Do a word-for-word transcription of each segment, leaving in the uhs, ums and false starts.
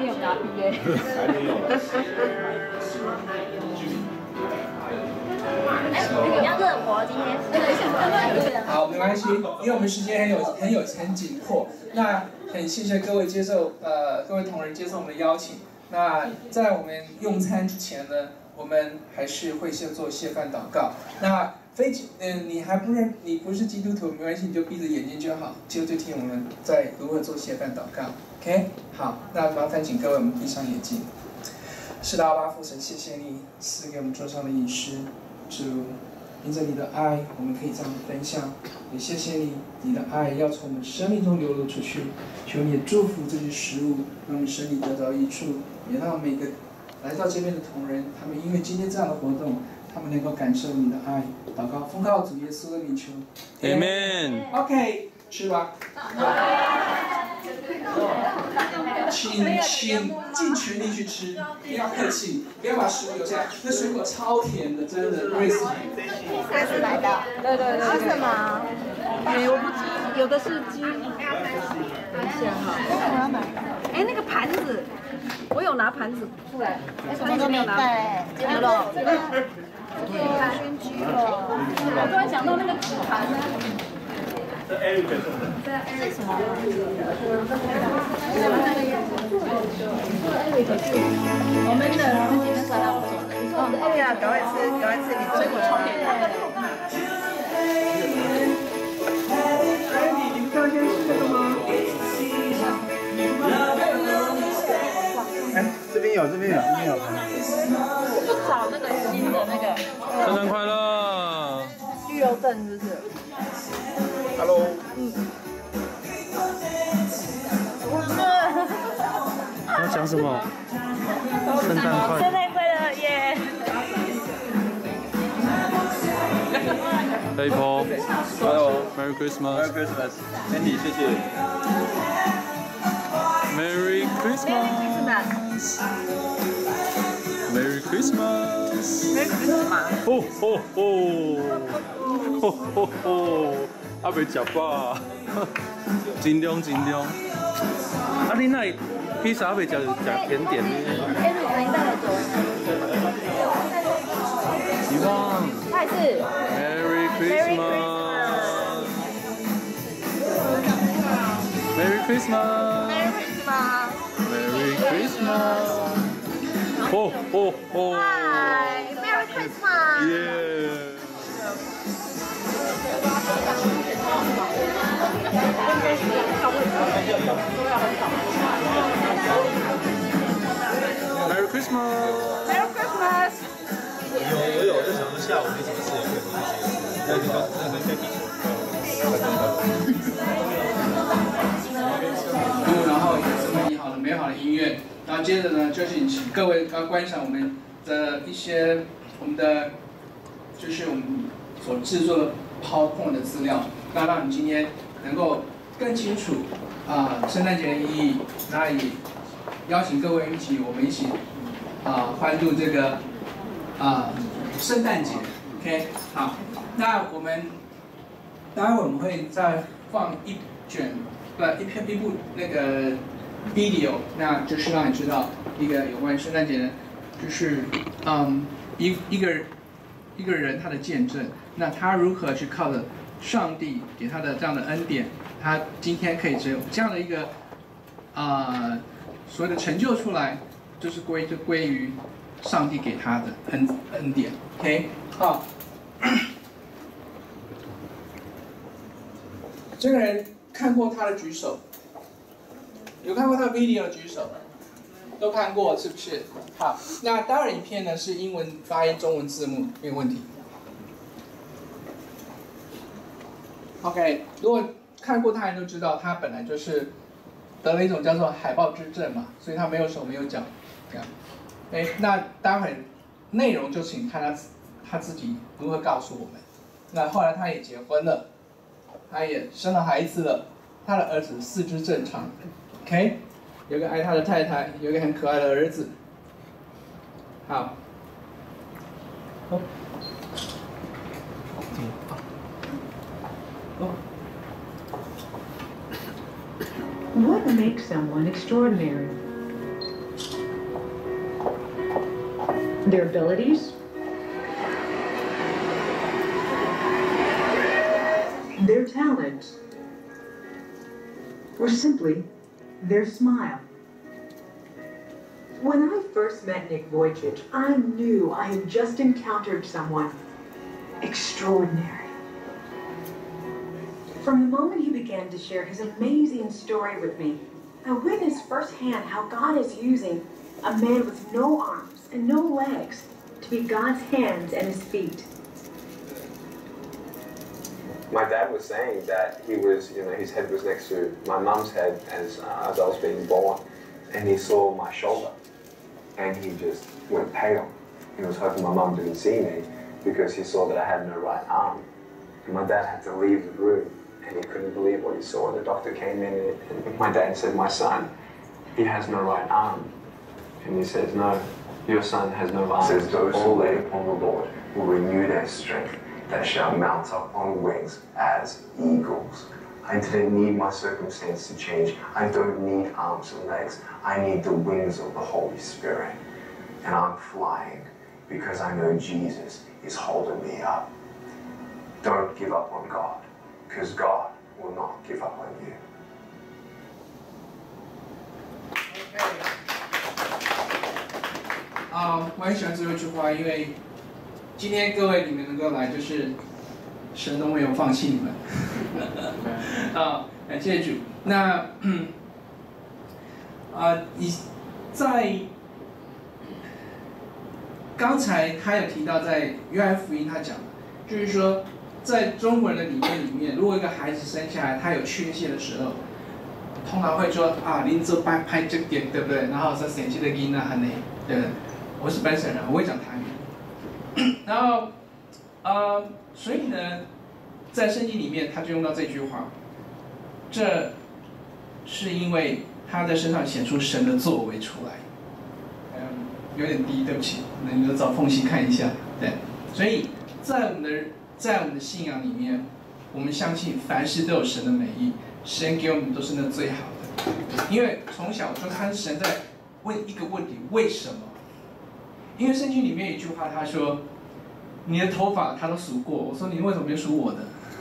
有拿 B A。 还没有。 你要热火今天。 好，没关系，因为我们时间很有很有很紧迫。那很谢谢各位接受呃各位同仁接受我们的邀请。那在我们用餐之前呢，我们还是会先做谢饭祷告。那非嗯、呃、你还不认你不是基督徒没关系，你就闭着眼睛就好，就就听我们在如何做谢饭祷告。OK， 好，那麻烦请各位我们闭上眼睛。是的，阿爸父神，谢谢你赐给我们桌上的饮食，主。因着你的爱，我们可以这样分享。也谢谢你，你的爱要从我们生命中流露出去。求你也祝福这些食物，让我们身体得到益处，也让每个来到这边的同仁，他们因为今天这样的活动，他们能够感受你的爱。祷告，奉靠主耶稣的名求。 Amen。OK， 吃吧。请请尽全力去吃，不要客气，不要把食物留下来。那水果超甜的，真的 ，Grace。 Grace 来的。对对对。是什么？ 哎，我不知，有的是鸡。等一下哈。我要买。哎，那个盘子，我有拿盘子出来。 盘子没有拿。对，鸡肉。 煎鸡肉。我突然想到那个纸盘呢。 这 Eric 送的。 这是什么？ 我们的今天沙拉不错。 哦，对呀，赶快吃，赶快吃，你水果超甜的。 哎，你你们刚先吃这个吗？ 哎，这边有，这边有，这边有。 不找那个新的那个。 圣诞快乐！ 居留证是不是？ Hello。 嗯。 要讲什么？圣诞快乐！ 圣诞快乐耶！ 黑婆 ，Hello，Merry Christmas，Merry Christmas，Andy，谢谢。 Merry Christmas，Merry Christmas，Merry Christmas。哦哦哦，哦哦哦，还未食饱，尽量尽量。啊，你那披萨未食就食甜点呢？希望。 他也是。 Merry Christmas。Merry Christmas。Merry Christmas。哦哦哦。 Hi, Merry Christmas。 Yeah。Merry Christmas。 Merry Christmas。 有我有，就想说下午没什么事，也可以回去。那个那个在地球。 然后有这么美好的美好的音乐，然后接着呢，就是请各位要观赏我们的一些我们的，就是我们所制作的 PowerPoint 的资料，那让你今天能够更清楚啊、呃、圣诞节的意义，那也邀请各位一起，我们一起啊、呃、欢度这个啊、呃、圣诞节 ，OK， 好，那我们待会我们会再放一卷不一篇一部那个 video， 那就是让你知道一个有关于圣诞节的，就是嗯一一个一个人他的见证，那他如何去靠着上帝给他的这样的恩典，他今天可以只有这样的一个啊、呃、所谓的成就出来，就是归就归于上帝给他的恩恩典。OK， 好，这个人看过他的举手，有看过他的 video 的举手，都看过是不是？好，那待会影片呢是英文发音、中文字幕，没有问题。OK， 如果看过他人都知道，他本来就是得了一种叫做海豹之症嘛，所以他没有手没有脚，这样。哎，那待会内容就请看他他自己如何告诉我们。那后来他也结婚了，他也生了孩子了，他的儿子四肢正常 ，OK， 有个爱他的太太，有一个很可爱的儿子。好，哦，哦。 What makes someone extraordinary? their abilities, their talent, or simply their smile. When I first met Nick Vujicic, I knew I had just encountered someone extraordinary. From the moment he began to share his amazing story with me, I witnessed firsthand how God is using a man with no arms and no legs to be God's hands and his feet. My dad was saying that he was, you know, his head was next to my mum's head as, uh, as I was being born, and he saw my shoulder, and he just went pale. He was hoping my mum didn't see me because he saw that I had no right arm. And my dad had to leave the room, and he couldn't believe what he saw. The doctor came in, and my dad said, "My son, he has no right arm." And he says, "No, your son has no arm." Says, "Those who wait upon the Lord will renew their strength. That shall mount up on wings as eagles." I didn't need my circumstance to change. I don't need arms and legs. I need the wings of the Holy Spirit. And I'm flying because I know Jesus is holding me up. Don't give up on God, because God will not give up on you. Okay. 啊，我很喜欢最后一句话，因为今天各位你们能够来，就是神都没有放弃你们。啊，感谢主。那啊，你在刚才他有提到，在约翰福音他讲，就是说，在中国人的理念里面，如果一个孩子生下来他有缺陷的时候，通常会说啊，您这拍拍这点，对不对？然后说生气的音啊，很累，对不对？我是本省人，我会讲台语。然后，呃，所以呢，在圣经里面他就用到这句话，这是因为他在身上显出神的作为出来。嗯，有点低，对不起，你们找缝隙看一下。对，所以在我们的在我们的信仰里面，我们相信凡事都有神的美意，神给我们都是那最好的。因为从小就看神在问一个问题：为什么？因为圣经里面有一句话，他说：“你的头发他都数过。”我说：“你为什么没数我的？”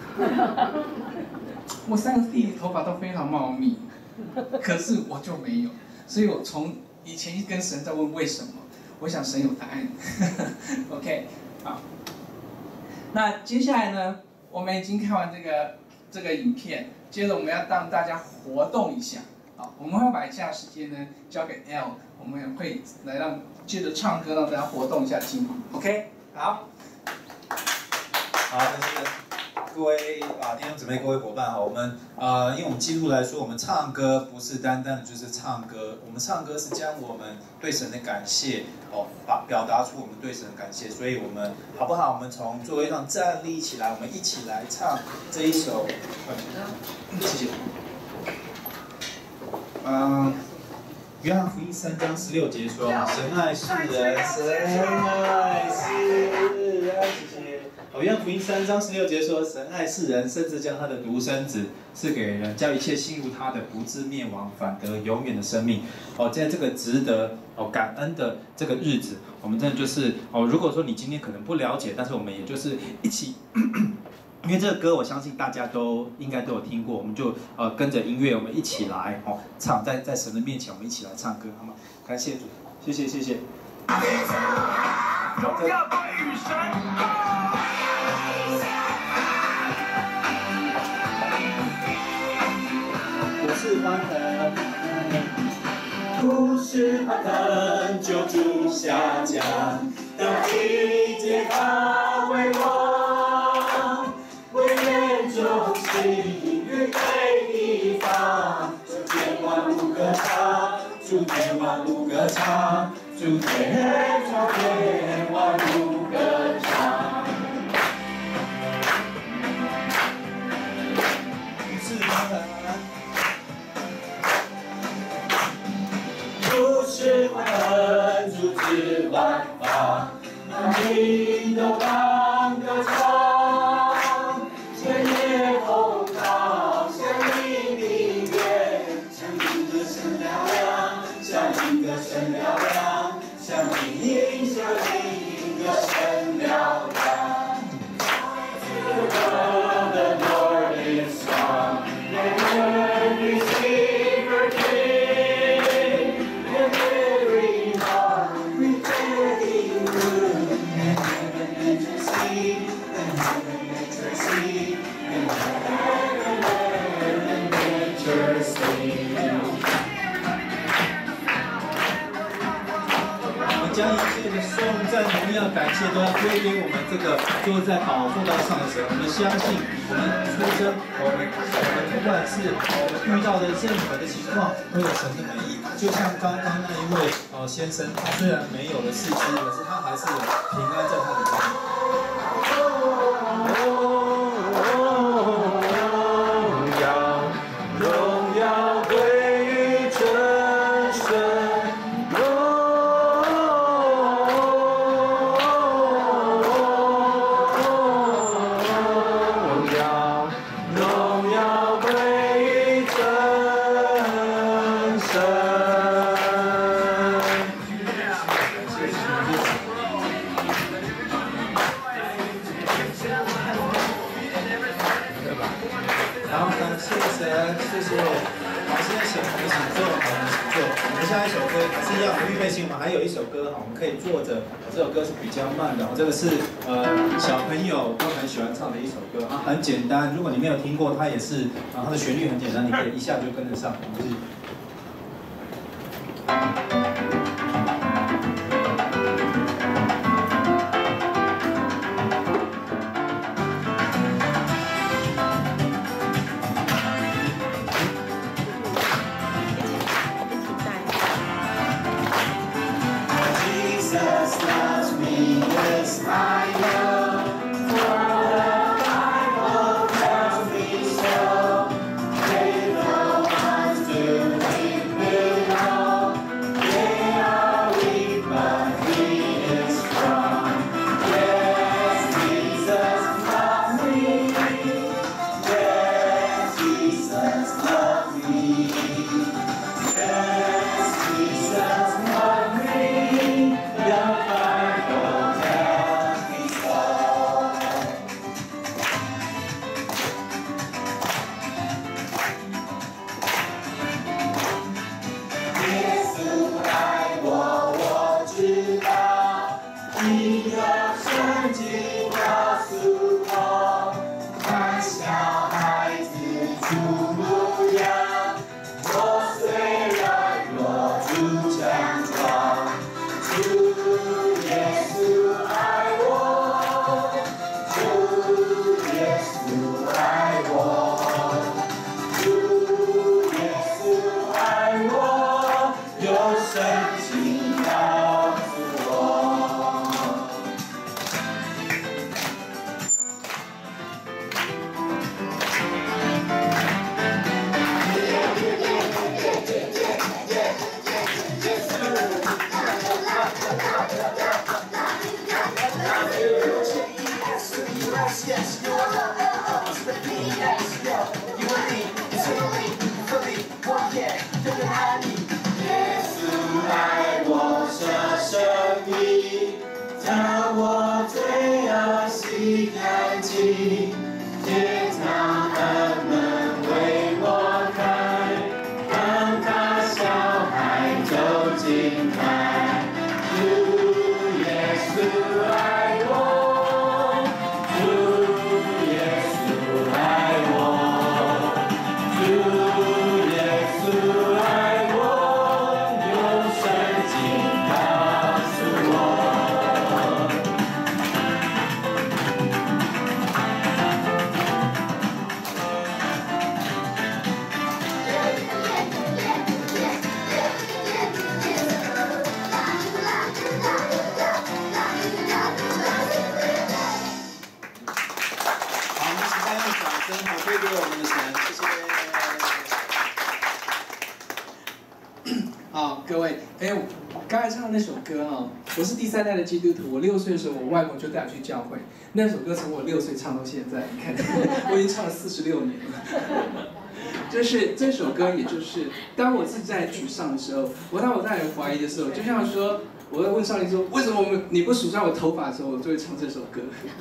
我三个弟弟头发都非常茂密，可是我就没有，所以我从以前跟神在问为什么，我想神有答案。OK， 好。那接下来呢，我们已经看完这个这个影片，接着我们要让大家活动一下。好，我们会把以下时间呢交给 L， 我们会来让接着唱歌，让大家活动一下筋骨。OK， 好。 好，感谢各位啊弟兄姊妹、各位伙伴哈，我们呃，因为我们基督来说，我们唱歌不是单单的就是唱歌，我们唱歌是将我们对神的感谢哦，把表达出我们对神的感谢，所以我们好不好？我们从座位上站立起来，我们一起来唱这一首。谢谢。嗯，约翰福音三章十六节说：“神爱世人，神爱世人。”谢谢。哦，约翰福音三章十六节说：“神爱世人，甚至将他的独生子赐给人，叫一切信入他的，不至灭亡，反得永远的生命。”哦，在这个值得哦感恩的这个日子，我们真的就是哦，如果说你今天可能不了解，但是我们也就是一起。因为这个歌，我相信大家都应该都有听过，我们就呃跟着音乐，我们一起来哦唱，在在神的面前，我们一起来唱歌，好吗？感谢主，谢谢谢谢。荣耀归于神。我是欢腾，不是欢腾，救主下降，当地界他为王。为人中心，越给地方，诸天万物歌唱，诸天万物歌唱，诸天诸天万物歌唱。是欢腾，不是欢腾，主旨万方，万民都当歌唱。千叶红桃，像一明月，像一个神嘹亮，像一个神嘹亮，像一影像一。 将一切的颂赞、荣耀、感谢都要归给我们这个坐在宝座道上的神。我们相信，我们出生，我们我们不管是我们遇到的任何的情况，都有神的美意。就像刚刚那一位呃先生，他虽然没有了四肢，可是他还是有平安在他里面。然后呢，谢谢神，谢谢，好，谢谢神，我们请坐，好，我们请坐。我们下一首歌还是一样，我们预备心，我们还有一首歌哈，我们可以坐着。这首歌是比较慢的，这个是呃小朋友都很喜欢唱的一首歌啊，很简单。如果你没有听过，它也是啊，它的旋律很简单，你可以一下就跟得上。我们是。 那首歌哈，我是第三代的基督徒。我六岁的时候，我外公就带我去教会。那首歌从我六岁唱到现在，你看，我已经唱了四十六年了。就是这首歌，也就是当我自己在沮丧的时候，我当我在怀疑的时候，就像说， 我会问上帝说，为什么我们你不数算我头发的时候，我就会唱这首歌？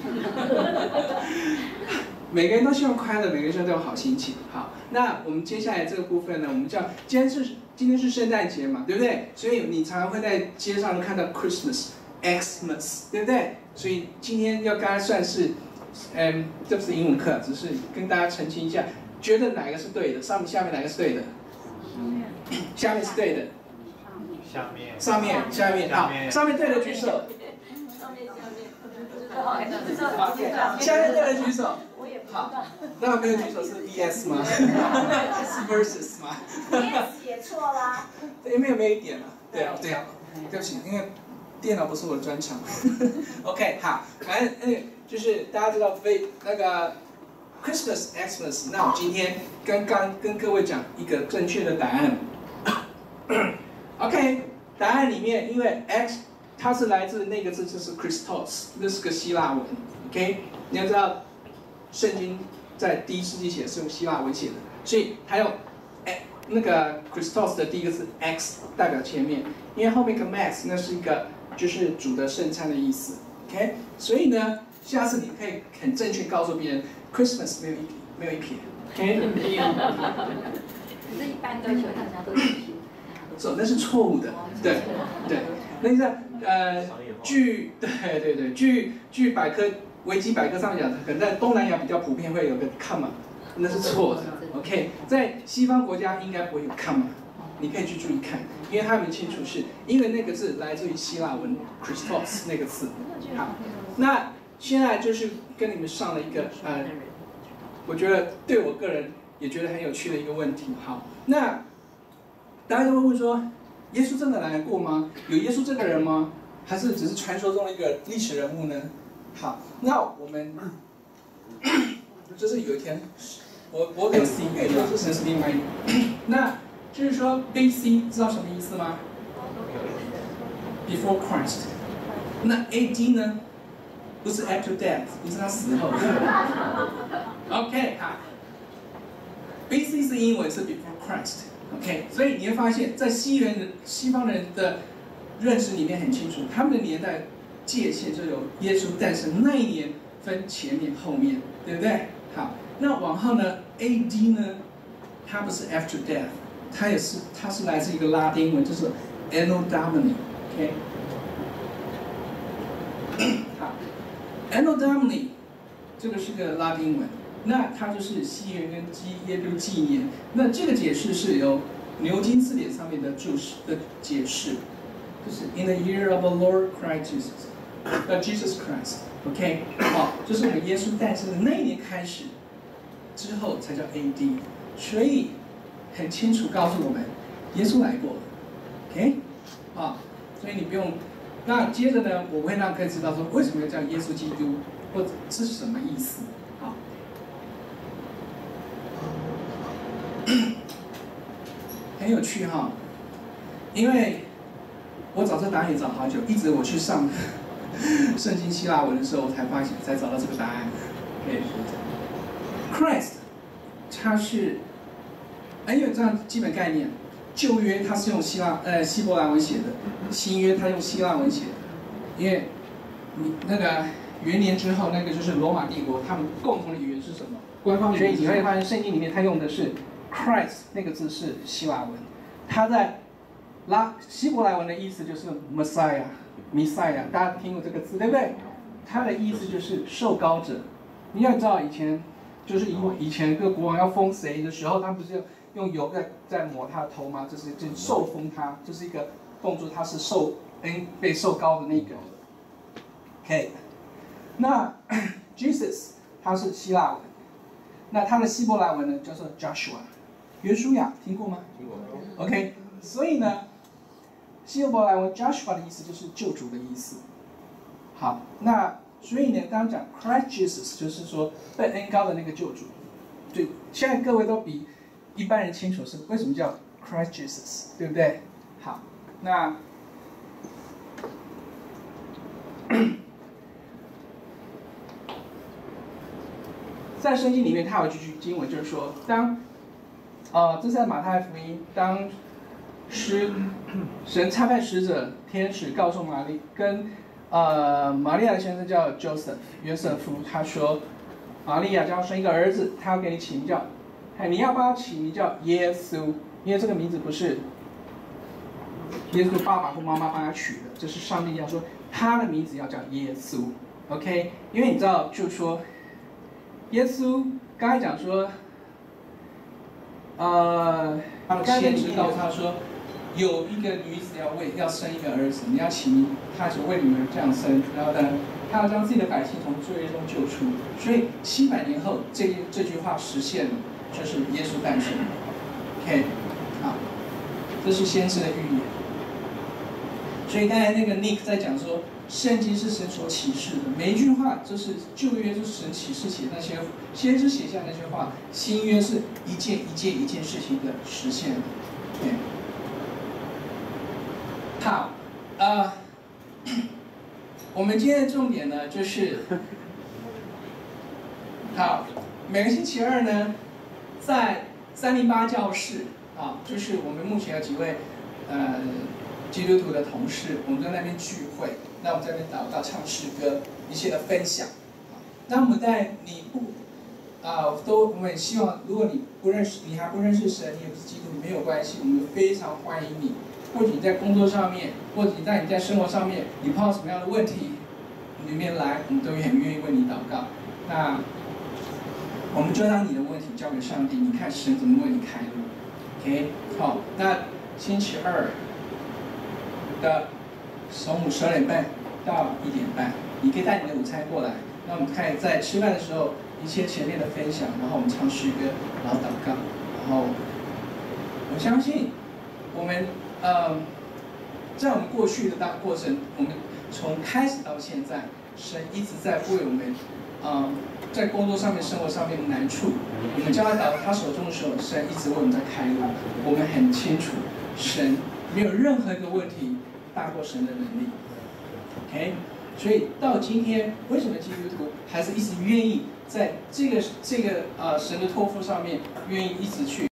每个人都希望快乐，每个人希望都有好心情。好，那我们接下来这个部分呢，我们叫今天是今天是圣诞节嘛，对不对？所以你常常会在街上看到 Christmas、Xmas， 对不对？所以今天要刚才算是，嗯，这不是英文课，只是跟大家澄清一下，觉得哪个是对的？上面、下面哪个是对的？下面是对的。 下面。 上面、下面，好，上面对的举手。好，下面对的举手。好，那没有举手是 V S 吗？是 versus 吗 ？V S 写错啦。 对，没有没有一点了。对啊，对啊，对不起，因为电脑不是我的专长。OK， 好，反正嗯，就是大家知道非那个 Christmas Xmas， 那我今天刚刚跟各位讲一个正确的答案。OK， 答案里面因为 X 它是来自那个字就是 Christos， 那是个希腊文。OK， 你要知道。圣经在第一世纪写是用希腊文写的，所以它用哎那个 Christos 的第一个字 X 代表前面，因为后面一个 Mass 那是一个就是主的圣餐的意思 ，OK？ 所以呢，下次你可以很正确告诉别人 Christmas 没有一没有一撇 ，OK？ 可是一般都觉得大家都一撇， 走那是错误的，对对，那个呃据对对对据据百科。维基百科上面讲，可能在东南亚比较普遍会有个 comma， 那是错的。OK， 在西方国家应该不会有 comma， 你可以去注意看，因为他们清楚是因为那个字来自于希腊文 Christos 那个字。好，那现在就是跟你们上了一个呃，我觉得对我个人也觉得很有趣的一个问题。好，那大家就会问说，耶稣真的来过吗？有耶稣这个人吗？还是只是传说中的一个历史人物呢？好，那我们就是有一天，我我有 C 月亮，这是另外一个。那就是说 B C 知道什么意思吗 ？Before Christ。那 A D 呢？不是 after death， 不是他死后。OK， 好。B C 是英文是 before Christ。OK， 所以你会发现在西人的西方人的认识里面很清楚，他们的年代。界限就有耶稣诞生那一年分前面后面，对不对？好，那往后呢 ？A D 呢？它不是 after death， 它也是它是来自一个拉丁文，就是 Anno Domini。OK， 好 ，Anno Domini 这个是个拉丁文，那它就是西元跟基耶稣纪年。那这个解释是由牛津字典上面的注释的解释，就是 In the year of the Lord Christ Jesus。呃 ，Jesus Christ，OK， 好，就是我们耶稣诞生的那一年开始，之后才叫 A D， 所以很清楚告诉我们，耶稣来过 ，OK， 好，所以你不用。那接着呢，我会让各位知道说为什么要叫耶稣基督，或者是什么意思，好，很有趣哈，因为我找这答案也找好久，一直我去上。圣经希腊文的时候，我才发现，才找到这个答案。Christ， 它是，哎，有这样基本概念。旧约它是用希腊呃希伯来文写的，新约它用希腊文写的，因为你那个元年之后，那个就是罗马帝国，他们共同的语言是什么？官方语言。所以你会发现圣经里面它用的是 Christ 那个字是希腊文，它在拉希伯来文的意思就是 Messiah。弥赛亚，大家听过这个字对不对？它的意思就是受膏者。你要知道以前，就是以以前一个国王要封谁的时候，他们不是用油在在抹他的头吗？就是就受封他，就是一个动作，他是受恩被受膏的那个。OK， 那 Jesus 他是希腊文，那他的希伯来文呢叫做 Joshua， 约书亚听过吗？听过。OK， 所以呢。希伯来文 Joshua 的意思就是救主的意思。好，那所以呢，刚刚讲 Christ Jesus 就是说被恩膏的那个救主。对，现在各位都比一般人清楚是为什么叫 Christ Jesus， 对不对？好，那在圣经里面，它有一句经文就是说，当呃，这是在马太福音，当施神差派使者天使告诉玛丽跟呃玛利亚的先生叫 Joseph 约瑟夫，他说玛利亚将要生一个儿子，他要给你起名叫，哎，你要帮他起名叫耶稣，因为这个名字不是耶稣爸爸或妈妈帮他取的，这是上帝要说他的名字要叫耶稣 ，OK？ 因为你知道，就说耶稣刚才讲说，呃，他的先知告诉他说，有一个女子要为要生一个儿子，你要起名，他是为你们这样生，然后呢，他要将自己的百姓从罪恶中救出，所以七百年后这这句话实现了，就是耶稣诞生 ，OK？ 好，这是先知的预言。所以刚才那个 Nick 在讲说，圣经是神所启示的，每一句话就是旧约就是神启示写那些先知写下那些话，新约是一件一件一件事情的实现。对，好，呃，我们今天的重点呢就是，好，每个星期二呢，在三零八教室啊，就是我们目前有几位呃。基督徒的同事，我们在那边聚会，那我们在那边祷告、唱诗歌，一切的分享。那我们在你不啊、呃，都我们也希望，如果你不认识，你还不认识神，你也不是基督徒，没有关系，我们非常欢迎你。或者你在工作上面，或者你在你在生活上面，你碰到什么样的问题，里面来，我们都很愿意为你祷告。那我们就让你的问题交给上帝，你看神怎么为你开路。OK， 好，那星期二的中午十二点半到一点半，你可以带你的午餐过来。那我们看在吃饭的时候，一切前面的分享，然后我们唱诗歌，然后祷告，然后我相信我们呃，在我们过去的大过程，我们从开始到现在，神一直在为我们呃在工作上面、生活上面的难处，我们将它打到他手中的时候，神一直为我们在开路。我们很清楚，神没有任何一个问题大过神的能力。OK， 所以到今天，为什么基督徒还是一直愿意在这个这个呃神的托付上面，愿意一直去